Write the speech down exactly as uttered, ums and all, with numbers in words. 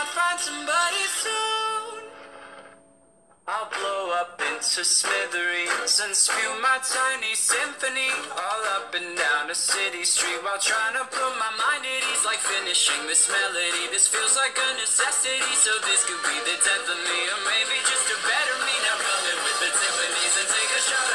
find somebody soon. I'll blow up into smithereens and spew my tiny symphony all up and down a city street while trying to put my mind at ease, like finishing this melody. This feels like a necessity, so this could be the death of me, or maybe just a better me. Now come in with the timpanis and take a shot